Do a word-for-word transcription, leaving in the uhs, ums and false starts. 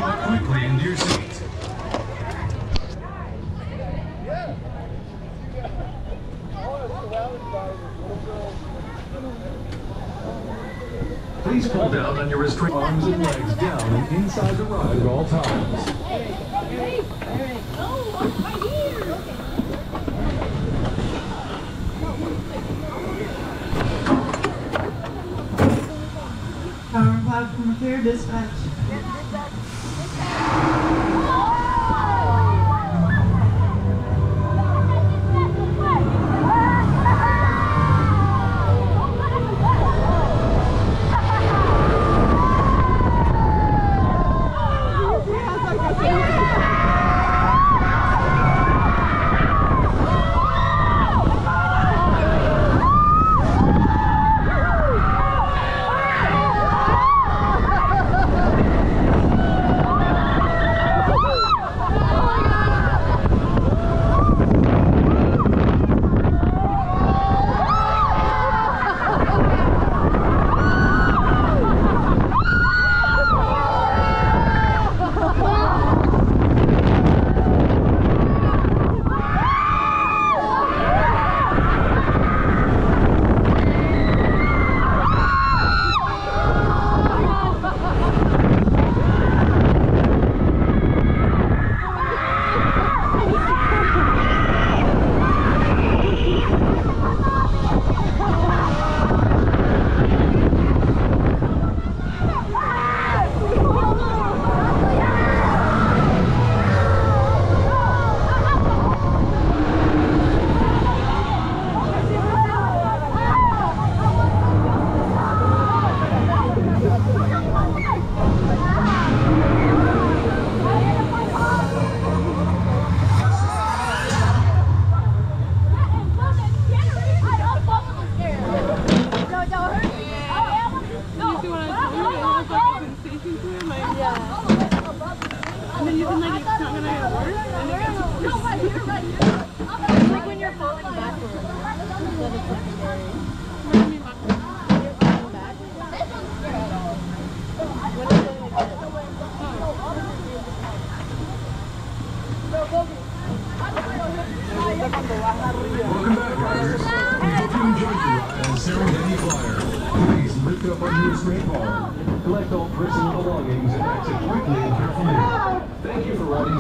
Slide quickly into your seat. Please pull down on your restraint. Arms and legs down and inside the ride at all times. Power and platform clear, dispatch. Welcome back, riders. We hope you enjoyed your ride on Serengeti Flyer. Please lift up on your straight ball. Collect all personal belongings and exit quickly and carefully. Thank you for riding.